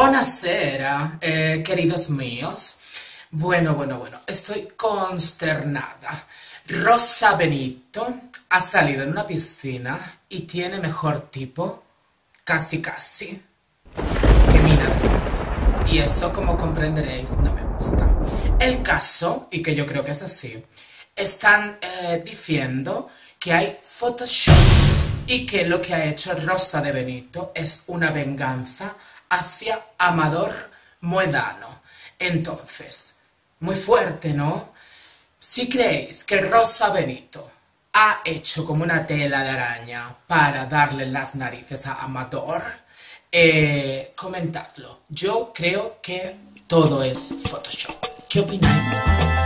Buonasera, queridos míos. Bueno, estoy consternada. Rosa Benito ha salido en una piscina y tiene mejor tipo, casi, que Mina de Plata. Y eso, como comprenderéis, no me gusta. El caso, y que yo creo que es así, están diciendo que hay Photoshop y que lo que ha hecho Rosa de Benito es una venganza hacia Amador Moedano. Entonces, muy fuerte, ¿no? Si creéis que Rosa Benito ha hecho como una tela de araña para darle las narices a Amador, comentadlo. Yo creo que todo es Photoshop. ¿Qué opináis?